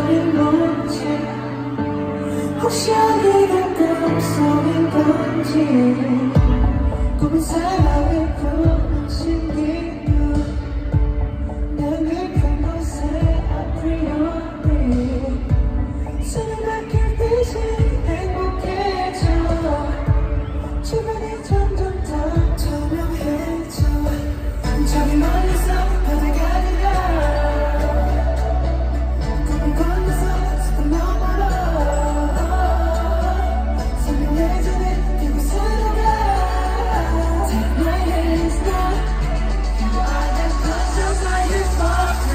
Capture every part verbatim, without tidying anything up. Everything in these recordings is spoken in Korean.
말이 뭔지 혹시 어디가 꿈속인 건지 꿈은 사랑을 부신기로 난 깊은 곳에 아프리오리 손을 맡길 듯이 행복해져 주변이 점점 더 투명해져 저기 멀리서 바다가 들려 꿈을 건너서 숲을 너머로 선명해지는 그곳으로 가 Take my hands now You are the closest I can fall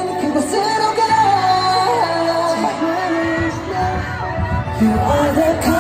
You are the